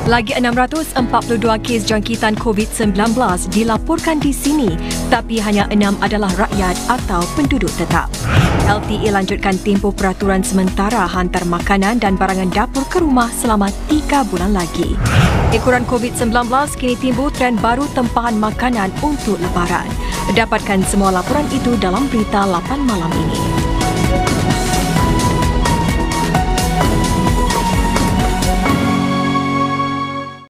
Lagi 642 kes jangkitan COVID-19 dilaporkan di sini, tapi hanya 6 adalah rakyat atau penduduk tetap. LTA lanjutkan tempoh peraturan sementara hantar makanan dan barangan dapur ke rumah selama 3 bulan lagi. Ekoran COVID-19 kini timbul trend baru tempahan makanan untuk lebaran. Dapatkan semua laporan itu dalam berita 8 malam ini.